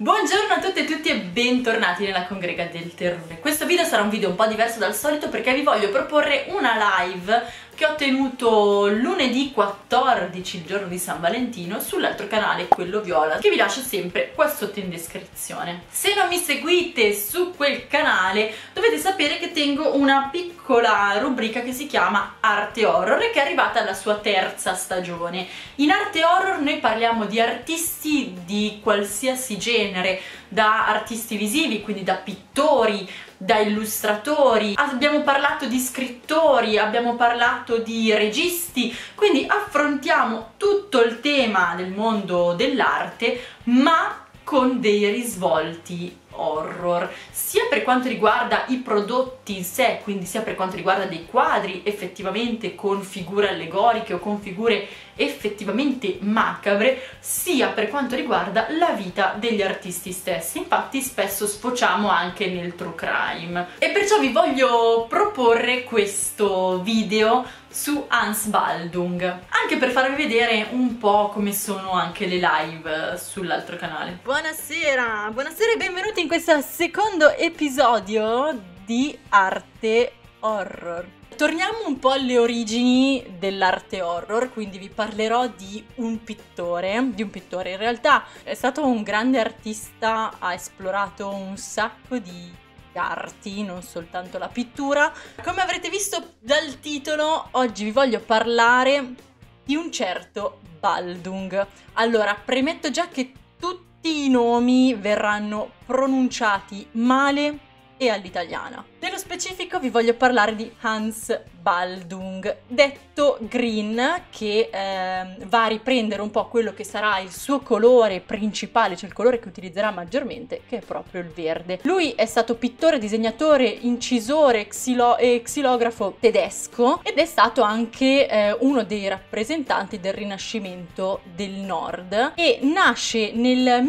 Buongiorno a tutte e tutti e bentornati nella Congrega del Terrore. Questo video sarà un video un po' diverso dal solito perché vi voglio proporre una live che ho tenuto lunedì 14, il giorno di San Valentino, sull'altro canale, quello viola, che vi lascio sempre qua sotto in descrizione. Se non mi seguite su quel canale dovete sapere che tengo una piccola rubrica che si chiama Arte Horror e che è arrivata alla sua terza stagione. In Arte Horror noi parliamo di artisti di qualsiasi genere, da artisti visivi, quindi da pittori, da illustratori, abbiamo parlato di scrittori, abbiamo parlato di registi, quindi affrontiamo tutto il tema del mondo dell'arte, ma con dei risvolti horror, sia per quanto riguarda i prodotti in sé, quindi sia per quanto riguarda dei quadri effettivamente con figure allegoriche o con figure effettivamente macabre, sia per quanto riguarda la vita degli artisti stessi. Infatti spesso sfociamo anche nel true crime e perciò vi voglio proporre questo video su Hans Baldung, anche per farvi vedere un po' come sono anche le live sull'altro canale. Buonasera, buonasera e benvenuti in questo secondo episodio di Arte Horror. Torniamo un po' alle origini dell'arte horror, quindi vi parlerò di un pittore. In realtà è stato un grande artista, ha esplorato un sacco di arti, non soltanto la pittura. Come avrete visto dal titolo, oggi vi voglio parlare di un certo Baldung. Allora, premetto già che tutti i nomi verranno pronunciati male e all'italiana. Nello specifico vi voglio parlare di Hans Baldung, detto Green, che va a riprendere un po' quello che sarà il suo colore principale, cioè il colore che utilizzerà maggiormente, che è proprio il verde. Lui è stato pittore, disegnatore, incisore e xilografo tedesco ed è stato anche uno dei rappresentanti del Rinascimento del Nord e nasce nel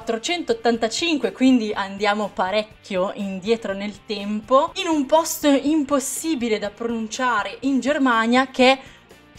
1485, quindi andiamo parecchio indietro nel tempo, in un posto impossibile da pronunciare in Germania che è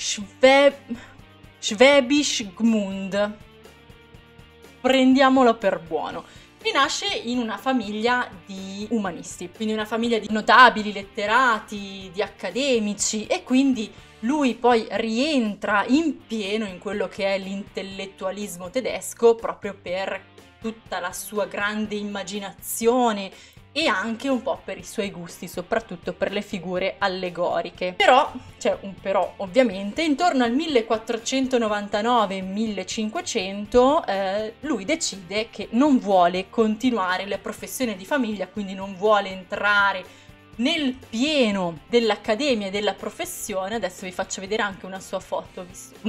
Schwäbisch Gmund. Prendiamolo per buono. E nasce in una famiglia di umanisti, quindi una famiglia di notabili, letterati, di accademici, e quindi lui poi rientra in pieno in quello che è l'intellettualismo tedesco proprio per tutta la sua grande immaginazione e anche un po' per i suoi gusti, soprattutto per le figure allegoriche. Però, c'è un però ovviamente, intorno al 1499-1500 lui decide che non vuole continuare la professione di famiglia, quindi non vuole entrare nel pieno dell'accademia e della professione. Adesso vi faccio vedere anche una sua foto.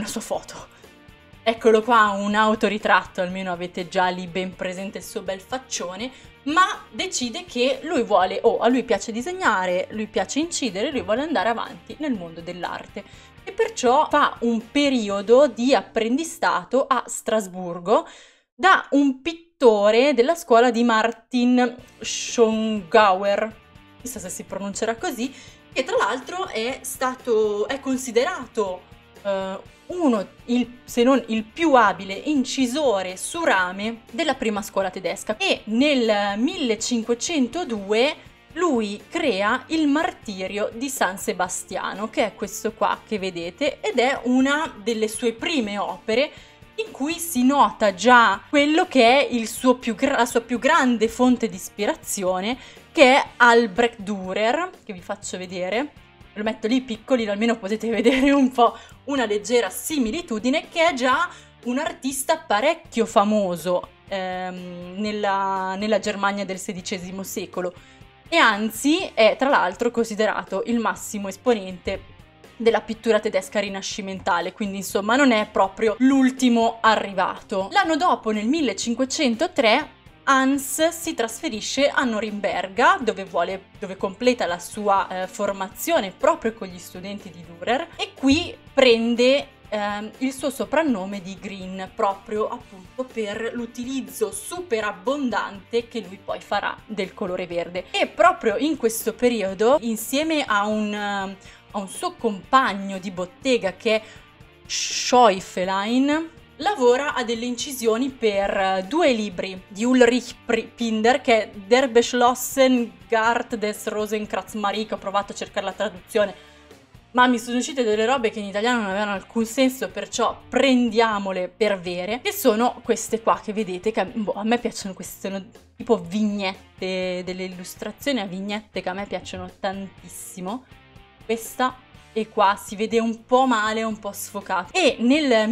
Eccolo qua, un autoritratto, almeno avete già lì ben presente il suo bel faccione, ma decide che lui vuole, a lui piace disegnare, lui piace incidere, lui vuole andare avanti nel mondo dell'arte e perciò fa un periodo di apprendistato a Strasburgo da un pittore della scuola di Martin Schongauer, chissà se si pronuncerà così, che tra l'altro è considerato se non il più abile incisore su rame della prima scuola tedesca, e nel 1502 lui crea il martirio di San Sebastiano, che è questo qua che vedete, ed è una delle sue prime opere in cui si nota già quello che è la sua più grande fonte di ispirazione, che è Albrecht Dürer, che vi faccio vedere. Lo metto lì piccolino, almeno potete vedere un po' una leggera similitudine, che è già un artista parecchio famoso nella Germania del XVI secolo e anzi è tra l'altro considerato il massimo esponente della pittura tedesca rinascimentale, quindi insomma non è proprio l'ultimo arrivato. L'anno dopo, nel 1503, Hans si trasferisce a Norimberga, dove completa la sua formazione proprio con gli studenti di Dürer, e qui prende il suo soprannome di Green, proprio appunto per l'utilizzo super abbondante che lui poi farà del colore verde. E proprio in questo periodo, insieme a un suo compagno di bottega che è Schäufelein, lavora a delle incisioni per 2 libri di Ulrich Pinder, che è Der beschlossen Gart des Rosenkranz-Marie, che ho provato a cercare la traduzione, ma mi sono uscite delle robe che in italiano non avevano alcun senso, perciò prendiamole per vere, che sono queste qua che vedete, che a me piacciono. Queste sono tipo vignette, delle illustrazioni a vignette che a me piacciono tantissimo. Questa e qua si vede un po' male, un po' sfocato. E nel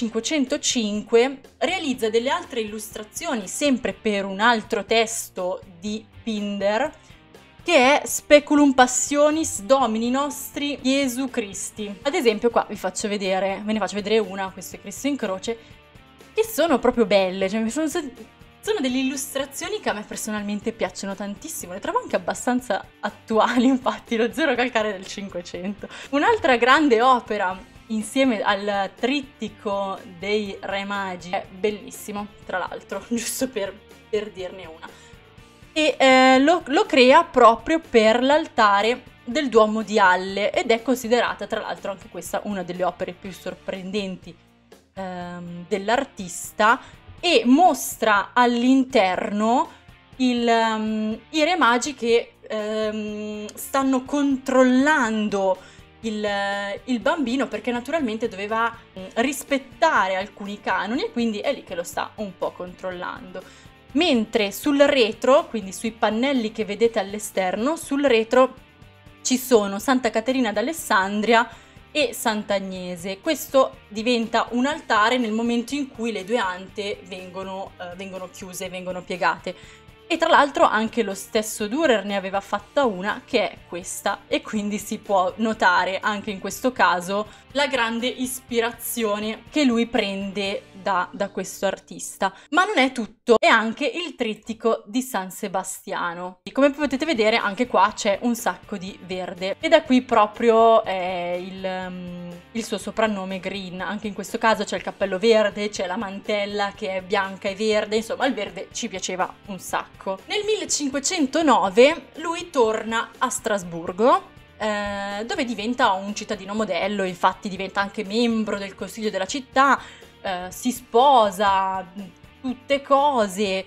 1505 realizza delle altre illustrazioni, sempre per un altro testo di Pinder, che è Speculum Passionis Domini Nostri Gesù Christi. Ad esempio qua ve ne faccio vedere una, questo è Cristo in croce, che sono proprio belle, cioè sono delle illustrazioni che a me personalmente piacciono tantissimo, le trovo anche abbastanza attuali, infatti, lo Zero Calcare del 500. Un'altra grande opera insieme al trittico dei Re Magi, è bellissimo, tra l'altro, giusto per dirne una. E lo crea proprio per l'altare del Duomo di Halle ed è considerata, tra l'altro, anche questa una delle opere più sorprendenti dell'artista, e mostra all'interno i Re Magi che stanno controllando il bambino, perché naturalmente doveva rispettare alcuni canoni e quindi è lì che lo sta un po' controllando. Mentre sul retro, quindi sui pannelli che vedete all'esterno, sul retro ci sono Santa Caterina d'Alessandria e Sant'Agnese. Questo diventa un altare nel momento in cui le 2 ante vengono chiuse, vengono piegate. E tra l'altro anche lo stesso Dürer ne aveva fatta una, che è questa, e quindi si può notare anche in questo caso la grande ispirazione che lui prende da questo artista. Ma non è tutto, è anche il trittico di San Sebastiano. Come potete vedere anche qua c'è un sacco di verde e da qui proprio è il suo soprannome Green. Anche in questo caso c'è il cappello verde, c'è la mantella che è bianca e verde, insomma il verde ci piaceva un sacco. Nel 1509 lui torna a Strasburgo, dove diventa un cittadino modello, infatti diventa anche membro del consiglio della città, si sposa, tutte cose,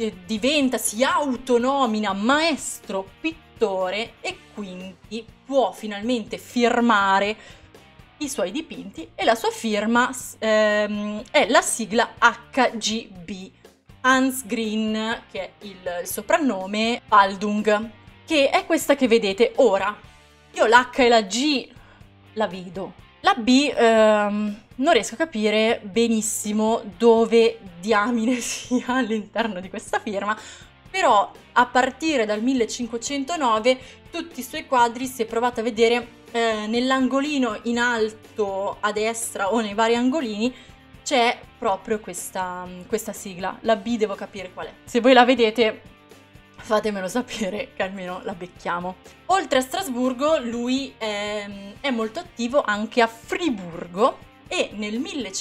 si autonomina maestro pittore e quindi può finalmente firmare i suoi dipinti, e la sua firma è la sigla HGB, Hans Green, che è il soprannome, Baldung, che è questa che vedete ora. Io l'H e la G la vedo. La B non riesco a capire benissimo dove diamine sia all'interno di questa firma, però a partire dal 1509 tutti i suoi quadri, se provate a vedere nell'angolino in alto a destra o nei vari angolini, c'è proprio questa sigla. La B devo capire qual è. Se voi la vedete fatemelo sapere che almeno la becchiamo. Oltre a Strasburgo lui è molto attivo anche a Friburgo e nel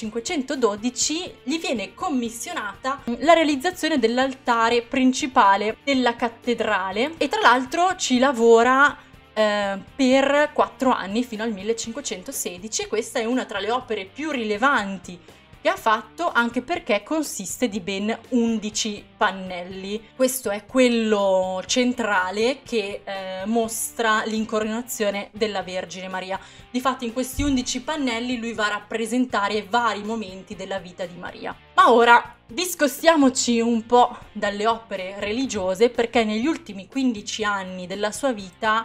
1512 gli viene commissionata la realizzazione dell'altare principale della cattedrale e tra l'altro ci lavora per 4 anni fino al 1516 e questa è una tra le opere più rilevanti che ha fatto, anche perché consiste di ben 11 pannelli. Questo è quello centrale che mostra l'incoronazione della Vergine Maria. Difatti in questi 11 pannelli lui va a rappresentare vari momenti della vita di Maria. Ma ora discostiamoci un po' dalle opere religiose, perché negli ultimi 15 anni della sua vita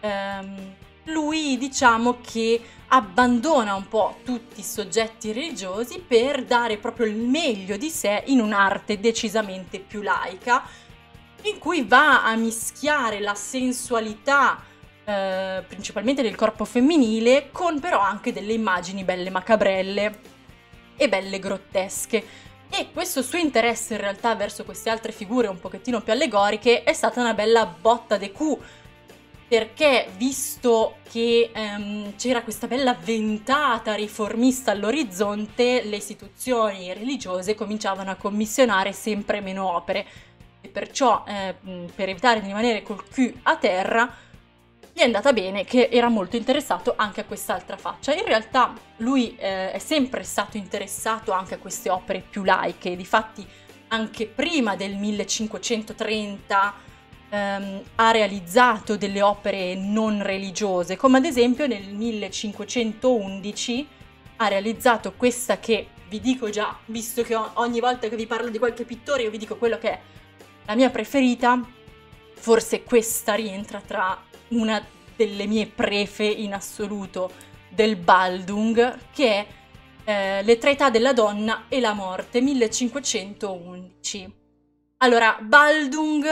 lui, diciamo che abbandona un po' tutti i soggetti religiosi per dare proprio il meglio di sé in un'arte decisamente più laica, in cui va a mischiare la sensualità principalmente del corpo femminile con però anche delle immagini belle macabrelle e belle grottesche. E questo suo interesse in realtà verso queste altre figure un pochettino più allegoriche è stata una bella botta de cù, perché visto che c'era questa bella ventata riformista all'orizzonte, le istituzioni religiose cominciavano a commissionare sempre meno opere e perciò per evitare di rimanere col cul a terra gli gli è andata bene che era molto interessato anche a quest'altra faccia. In realtà lui è sempre stato interessato anche a queste opere più laiche, difatti anche prima del 1530 ha realizzato delle opere non religiose, come ad esempio nel 1511 ha realizzato questa che vi dico già, visto che ogni volta che vi parlo di qualche pittore io vi dico quello che è la mia preferita, forse questa rientra tra una delle mie prefe in assoluto del Baldung, che è Le tre età della donna e la morte, 1511. Allora, Baldung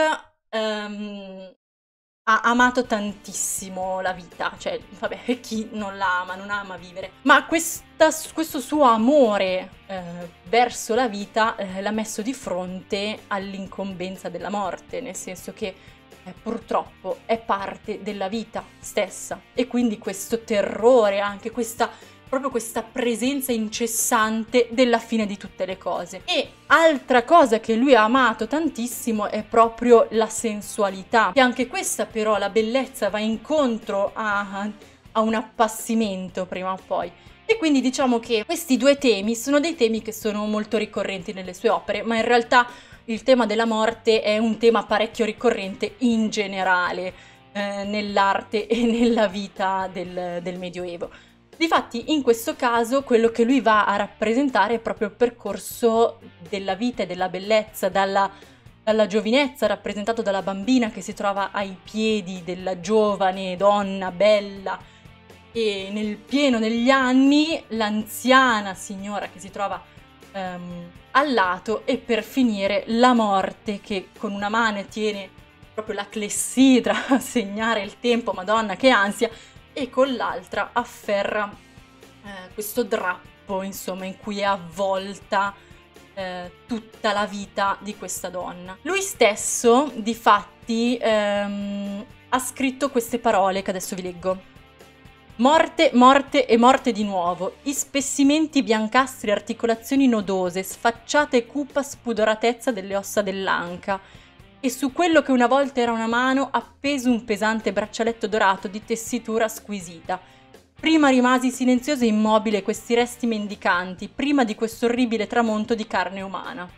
ha amato tantissimo la vita, cioè, vabbè, chi non la ama, non ama vivere, ma questo suo amore verso la vita l'ha messo di fronte all'incombenza della morte, nel senso che purtroppo è parte della vita stessa, e quindi questo terrore, anche proprio questa presenza incessante della fine di tutte le cose. E altra cosa che lui ha amato tantissimo è proprio la sensualità, e anche questa però, la bellezza va incontro a un appassimento prima o poi. E quindi diciamo che questi due temi sono dei temi che sono molto ricorrenti nelle sue opere, ma in realtà il tema della morte è un tema parecchio ricorrente in generale nell'arte e nella vita del Medioevo. Difatti in questo caso quello che lui va a rappresentare è proprio il percorso della vita e della bellezza, dalla giovinezza, rappresentato dalla bambina che si trova ai piedi della giovane donna bella, e nel pieno degli anni l'anziana signora che si trova al lato, e per finire la morte che con una mano tiene proprio la clessidra a segnare il tempo, madonna che ansia, e con l'altra afferra questo drappo, insomma, in cui è avvolta tutta la vita di questa donna. Lui stesso, difatti, ha scritto queste parole che adesso vi leggo. Morte, morte e morte di nuovo, ispessimenti biancastri, articolazioni nodose, sfacciata e cupa spudoratezza delle ossa dell'anca, e su quello che una volta era una mano appeso un pesante braccialetto dorato di tessitura squisita. Prima rimasi silenzioso e immobile questi resti mendicanti, prima di questo orribile tramonto di carne umana.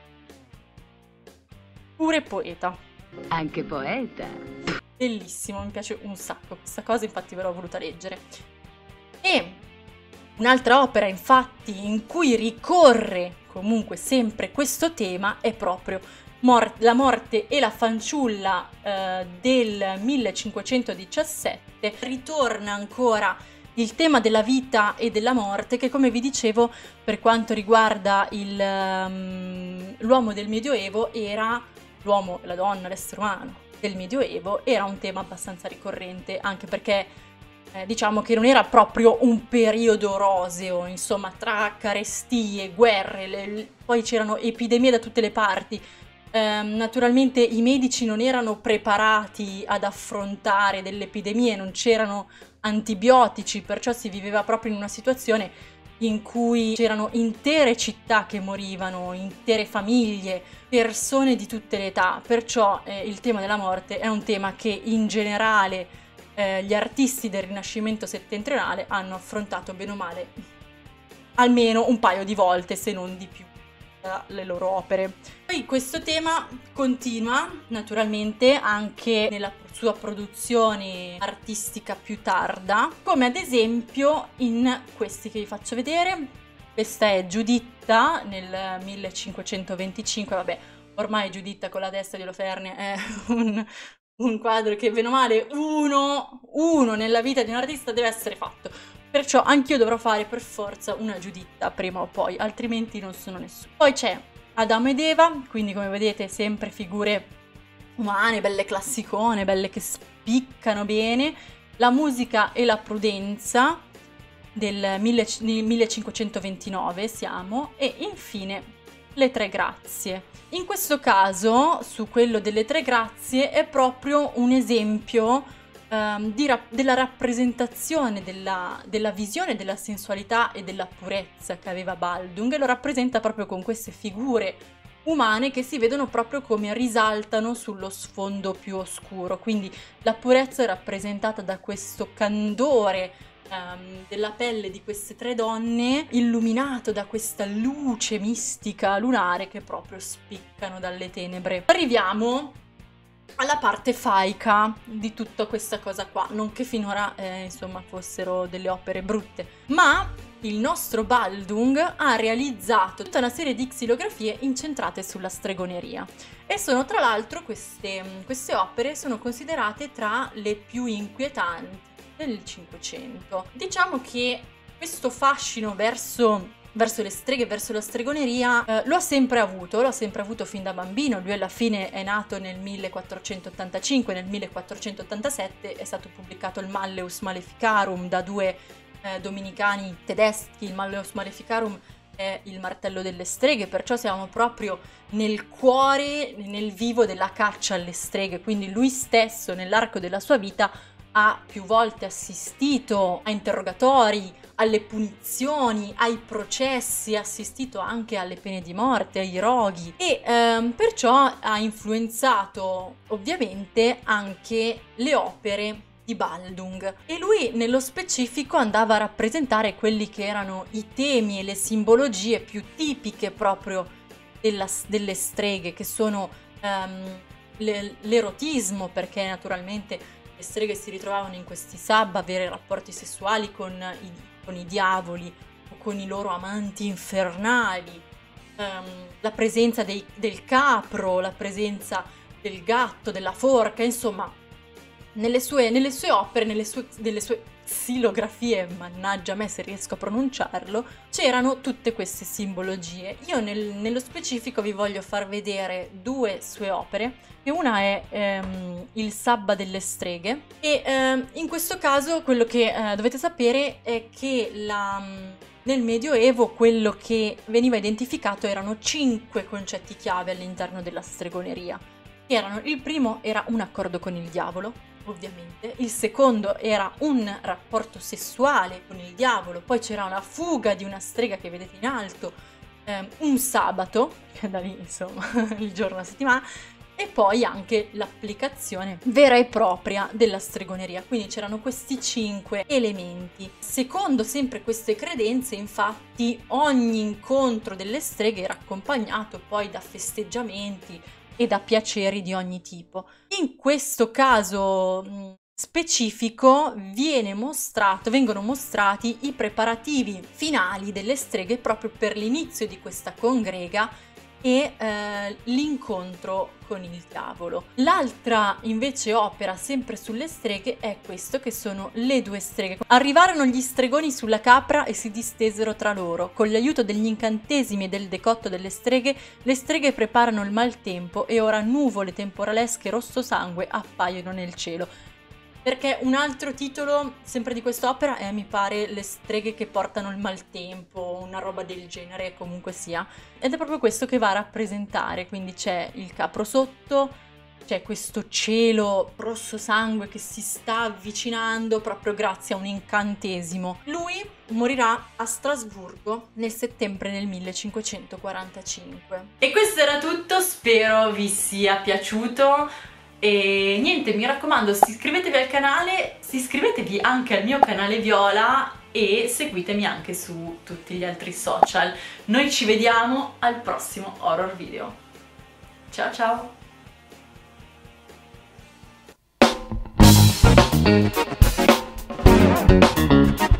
Pure poeta. Anche poeta. Bellissimo, mi piace un sacco questa cosa, infatti ve l'ho voluta leggere. E un'altra opera, infatti, in cui ricorre comunque sempre questo tema è proprio La morte e la fanciulla del 1517. Ritorna ancora il tema della vita e della morte, che, come vi dicevo, per quanto riguarda l'uomo del Medioevo era l'uomo, la donna, l'essere umano del Medioevo era un tema abbastanza ricorrente, anche perché diciamo che non era proprio un periodo roseo, insomma, tra carestie, guerre, poi c'erano epidemie da tutte le parti. Naturalmente i medici non erano preparati ad affrontare delle epidemie, non c'erano antibiotici, perciò si viveva proprio in una situazione in cui c'erano intere città che morivano, intere famiglie, persone di tutte le età, perciò il tema della morte è un tema che in generale gli artisti del Rinascimento settentrionale hanno affrontato bene o male almeno un paio di volte, se non di più, le loro opere. Poi questo tema continua naturalmente anche nella sua produzione artistica più tarda, come ad esempio in questi che vi faccio vedere. Questa è Giuditta nel 1525, vabbè, ormai Giuditta con la testa di Oloferne è un quadro che bene o male uno nella vita di un artista deve essere fatto. Perciò anch'io dovrò fare per forza una Giuditta prima o poi, altrimenti non sono nessuno. Poi c'è Adamo ed Eva, quindi come vedete sempre figure umane, belle classicone, belle che spiccano bene. La musica e la prudenza del 1529 siamo, e infine le tre grazie. In questo caso, su quello delle tre grazie, è proprio un esempio della rappresentazione della visione della sensualità e della purezza che aveva Baldung, e lo rappresenta proprio con queste figure umane che si vedono proprio come risaltano sullo sfondo più oscuro, quindi la purezza è rappresentata da questo candore della pelle di queste tre donne, illuminato da questa luce mistica lunare che proprio spiccano dalle tenebre. Arriviamo alla parte faica di tutta questa cosa qua, non che finora insomma fossero delle opere brutte, ma il nostro Baldung ha realizzato tutta una serie di xilografie incentrate sulla stregoneria e sono, tra l'altro, queste opere sono considerate tra le più inquietanti del Cinquecento. Diciamo che questo fascino verso le streghe, verso la stregoneria, lo ha sempre avuto fin da bambino. Lui alla fine è nato nel 1485, nel 1487 è stato pubblicato il Malleus Maleficarum da due dominicani tedeschi. Il Malleus Maleficarum è il martello delle streghe, perciò siamo proprio nel cuore, nel vivo della caccia alle streghe, quindi lui stesso nell'arco della sua vita ha più volte assistito a interrogatori, alle punizioni, ai processi, ha assistito anche alle pene di morte, ai roghi e perciò ha influenzato ovviamente anche le opere di Baldung. E lui nello specifico andava a rappresentare quelli che erano i temi e le simbologie più tipiche proprio delle streghe, che sono l'erotismo, perché naturalmente le streghe si ritrovavano in questi sub a avere rapporti sessuali con i diavoli o con i loro amanti infernali, la presenza del capro, la presenza del gatto, della forca, insomma nelle sue opere, nelle sue xilografie, mannaggia me se riesco a pronunciarlo, c'erano tutte queste simbologie. Io nello specifico vi voglio far vedere due sue opere, e una è il Sabba delle streghe, e in questo caso quello che dovete sapere è che nel Medioevo quello che veniva identificato erano 5 concetti chiave all'interno della stregoneria. Il primo era un accordo con il diavolo, ovviamente. Il secondo era un rapporto sessuale con il diavolo. Poi c'era una fuga di una strega che vedete in alto, un sabato, che da lì insomma il giorno a settimana, e poi anche l'applicazione vera e propria della stregoneria. Quindi c'erano questi 5 elementi. Secondo sempre queste credenze, infatti, ogni incontro delle streghe era accompagnato poi da festeggiamenti e da piaceri di ogni tipo. In questo caso specifico vengono mostrati i preparativi finali delle streghe proprio per l'inizio di questa congrega e l'incontro con il diavolo. L'altra invece opera sempre sulle streghe è questo, che sono le due streghe. Arrivarono gli stregoni sulla capra e si distesero tra loro. Con l'aiuto degli incantesimi e del decotto delle streghe, le streghe preparano il maltempo e ora nuvole temporalesche rosso sangue appaiono nel cielo. Perché un altro titolo sempre di quest'opera è, mi pare, Le streghe che portano il maltempo, una roba del genere, comunque sia. Ed è proprio questo che va a rappresentare, quindi c'è il capro sotto, c'è questo cielo rosso sangue che si sta avvicinando proprio grazie a un incantesimo. Lui morirà a Strasburgo nel settembre del 1545. E questo era tutto, spero vi sia piaciuto. E niente, mi raccomando, iscrivetevi al canale, iscrivetevi anche al mio canale Viola e seguitemi anche su tutti gli altri social. Noi ci vediamo al prossimo horror video. Ciao ciao!